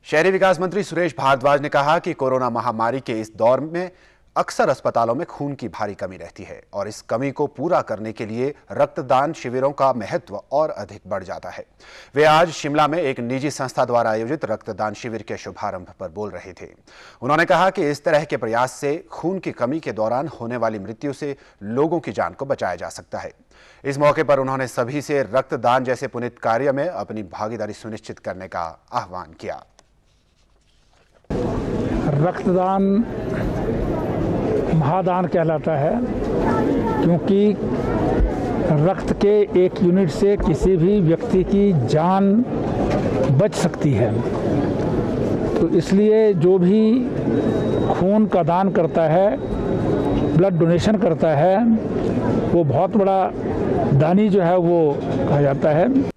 शहरी विकास मंत्री सुरेश भारद्वाज ने कहा कि कोरोना महामारी के इस दौर में अक्सर अस्पतालों में खून की भारी कमी रहती है और इस कमी को पूरा करने के लिए रक्तदान शिविरों का महत्व और अधिक बढ़ जाता है। वे आज शिमला में एक निजी संस्था द्वारा आयोजित रक्तदान शिविर के शुभारंभ पर बोल रहे थे। उन्होंने कहा कि इस तरह के प्रयास से खून की कमी के दौरान होने वाली मृत्यु से लोगों की जान को बचाया जा सकता है। इस मौके पर उन्होंने सभी से रक्तदान जैसे पुनीत कार्य में अपनी भागीदारी सुनिश्चित करने का आह्वान किया। रक्तदान महादान कहलाता है, क्योंकि रक्त के एक यूनिट से किसी भी व्यक्ति की जान बच सकती है। तो इसलिए जो भी खून का दान करता है, ब्लड डोनेशन करता है, वो बहुत बड़ा दानी जो है वो कहा जाता है।